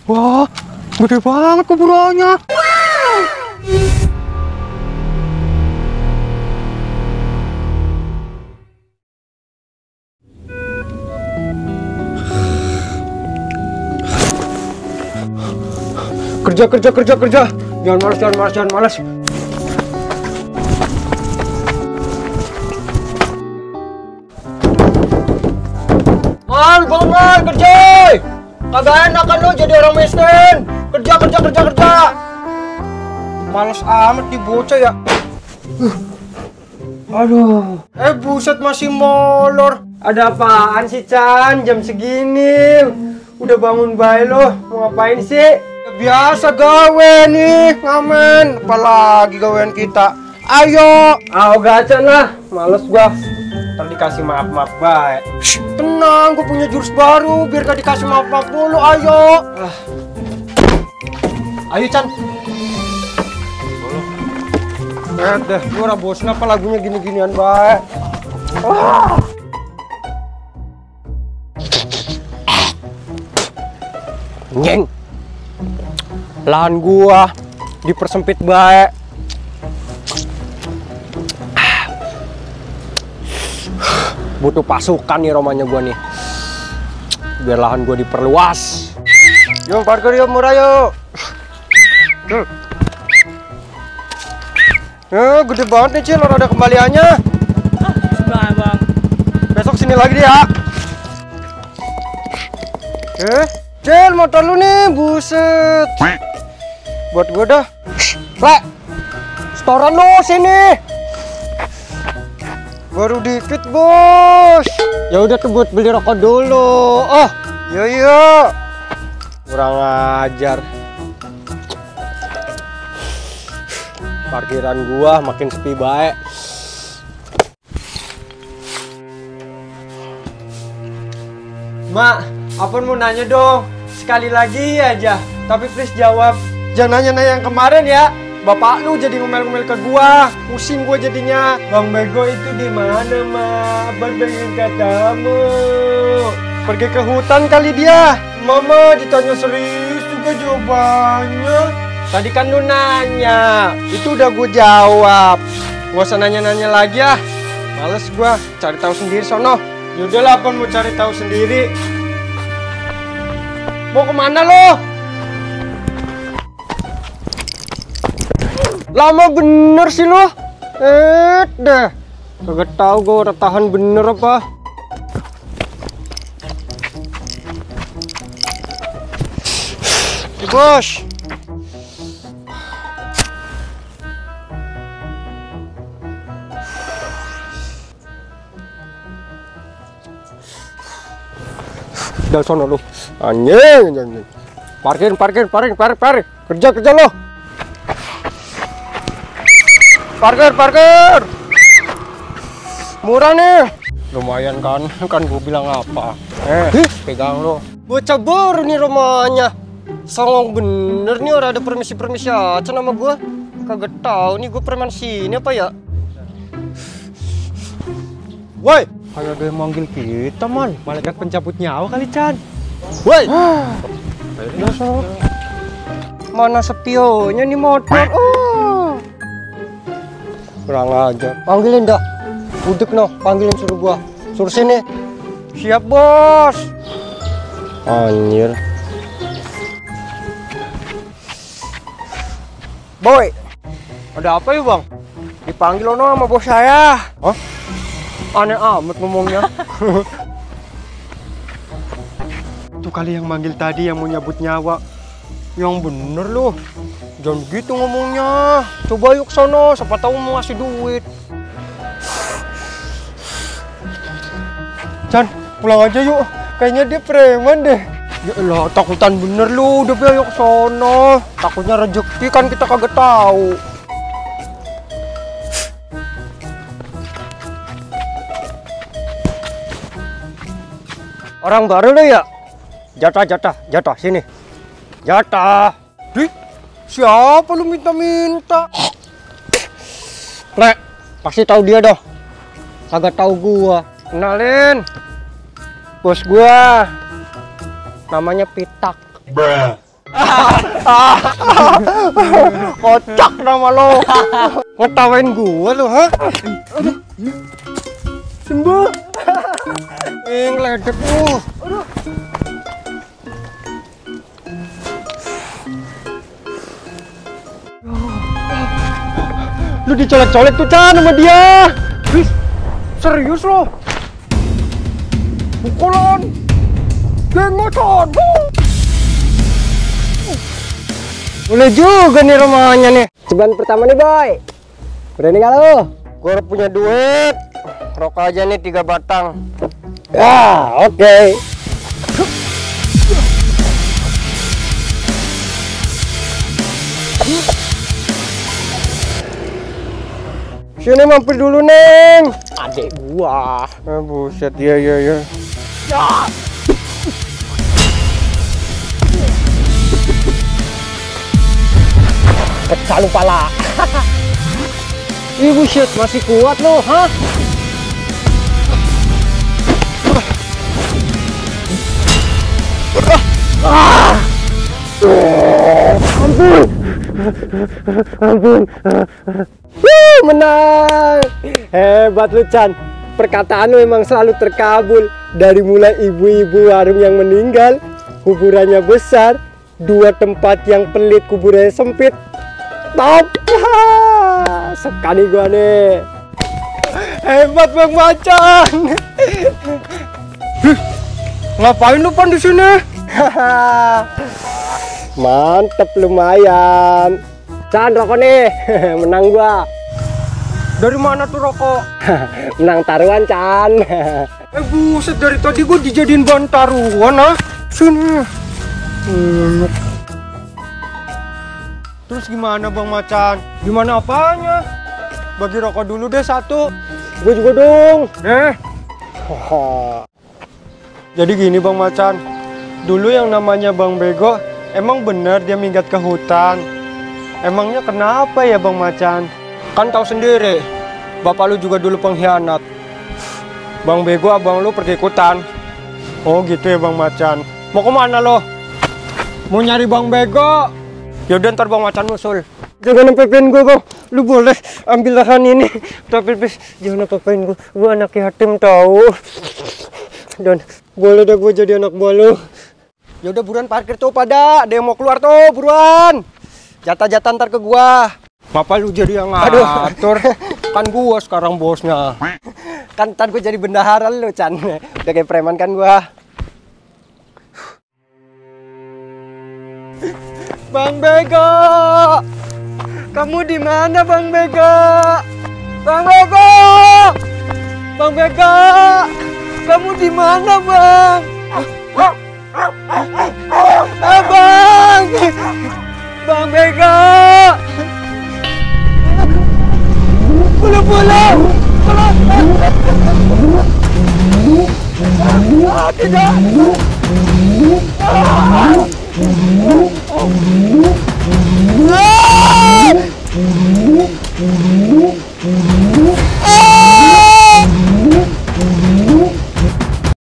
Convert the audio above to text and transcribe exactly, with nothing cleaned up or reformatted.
Wah, gede banget kuburannya. Kerja, kerja, kerja, kerja. Jangan malas, jangan malas, jangan malas. Man, bangun man, kerja. Kagak enak kan lo jadi orang miskin. Kerja, kerja, kerja, kerja. Males amat di bocah ya. Uh. Aduh. Eh buset masih molor. Ada apaan sih Chan? Jam segini. Udah bangun bayi lo. Mau ngapain sih? Ya, biasa gawe nih, ngamen. Apalagi gawean kita. Ayo. Ah, gacan lah. Males gua. Ntar dikasih maaf-maaf baik. Tenang, gue punya jurus baru biar gak dikasih maaf-maaf dulu. Ayo. Ah. Ayo Chan. Eh deh, gue udah bosen apa lagunya gini-ginian baik. Ah. Nyeng. Lahan gua dipersempit baik. Butuh pasukan nih romanya gua nih, biar lahan gua diperluas. Yuk parkir yuk, murah yuk. Hmm. Eh, gede banget nih Cil, ada kembaliannya. Ah, sebelah bang. Besok sini lagi dia. Eh, Cil motor lu nih, buset. Buat gua dah. Plek, setoran lu sini. Baru dikit bos. Ya udah kebut beli rokok dulu. Oh, iya iya. Kurang ajar. Parkiran gua makin sepi baik. Mak, Apun mau nanya dong. Sekali lagi aja. Tapi please jawab. Jangan nanya-nanya yang kemarin ya. Bapak lu jadi ngomel-ngomel ke gua, pusing gua jadinya. Bang Bego itu di mana, Mak? Abang pengen katamu. Pergi ke hutan kali dia. Mama ditanya serius juga jawabannya. Tadi kan lu nanya, itu udah gua jawab. Gak usah nanya-nanya lagi ya. Males gua, cari tahu sendiri sono. Yaudahlah, Apun mau cari tahu sendiri. Mau kemana lo? Lama bener sih lo. Eh deh. Kagak tahu gue udah tahan bener apa. Si bos. Udah sono lu. Anjing, anjing. Parkir, parkir, parkir, parkir, parkir. Kerja, kerja lo. Parkir, parkir. Murah nih. Lumayan kan, kan gue bilang apa. Eh, Hih? Pegang lo. Bocah baru nih rumahnya. Songong bener nih, orang ada permisi-permisi aja nama gue. Kagak tahu nih gue preman sini apa ya. Woi, kayak ada yang manggil kita man. Malaikat pencabut nyawa kali Chan. Woi. Mana spionnya nih motor. Oh. Kurang aja. Panggilin dah. Budek noh, panggilin suruh gua. Suruh sini. Siap, Bos. Anjir. Boy. Ada apa ya, Bang? Dipanggil ono sama bos saya. Hah? Aneh amat ngomongnya. Itu kali yang manggil tadi yang mau nyabut nyawa. Yang bener loh. Jangan begitu ngomongnya. Coba yuk sono, siapa tahu mau ngasih duit. Chan, pulang aja yuk. Kayaknya dia preman deh. Ya elah, takutan bener lu. Udah biar yuk sono. Takutnya rezeki kan kita kagak tahu. Orang baru lo ya? Jatah, jatah, jatah sini. Jatah. Di, siapa lu minta-minta? Plek, pasti tahu dia dah. Kagak tahu gua. Kenalin. Bos gua. Namanya Pitak. Bruh. Kocak nama lo. Ngetawain gua lo, ha? Sembuh. Eh, ngeledek lu. Aduh. Lu dicolek-colek tuh Chan sama dia. Wih, serius lo? Pukulan. Geng motor. Boleh juga nih rumahnya nih. Ceban pertama nih boy. Berani gak lo? Gua punya duit. Rokok aja nih tiga batang. Ya oke okay. Sini mampir dulu Neng. Adek gua. Ah, buset, iya iya iya. Ya. Pecah lu pala. Ih buset, masih kuat lo, hah? Ah. Ampun. Ampun. Wuh, menang. Hebat lu Chan. Perkataan lu emang selalu terkabul. Dari mulai ibu-ibu warung yang meninggal, kuburannya besar, dua tempat yang pelit kuburannya sempit. Top. Sekali gua nih. Hebat Bang Macan. Ngapain lu Pan di sini? Mantep, lumayan. Chan, rokok nih. Menang gua. Dari mana tuh rokok? Menang taruhan Chan. Eh buset, dari tadi gua dijadiin bahan taruhan ah. Sini. Hmm. Terus gimana Bang Macan? Gimana apanya? Bagi rokok dulu deh satu. Gue juga dong. Eh. Jadi gini Bang Macan. Dulu yang namanya Bang Bego emang bener dia minggat ke hutan. Emangnya kenapa ya Bang Macan? Kan tahu sendiri, bapak lu juga dulu pengkhianat. Bang Bego abang lu pergi ikutan. Oh gitu ya Bang Macan. Mau kemana lo? Mau nyari Bang Bego? Yaudah ntar Bang Macan musul. Jangan nampain gue Bang. Lu boleh ambil lahan ini. Tapi please jangan nampain gue. Gue anak yatim tahu. Dan boleh dah gue jadi anak buah lu. Ya udah buruan parkir tuh pada. Ada yang mau keluar tuh buruan. Jatah-jatah ntar ke gua. Ngapa lu jadi yang ngatur? Kan gua sekarang bosnya. Kan ntar gue jadi bendahara lu Chan. Udah kayak preman kan gua. Bang Bego, kamu di mana Bang Bego? Bang Bego, Bang Bego, kamu di mana Bang? Ah, Bang, Bang Bego, pulang pulang, pulang. Ah, tidak. Ah.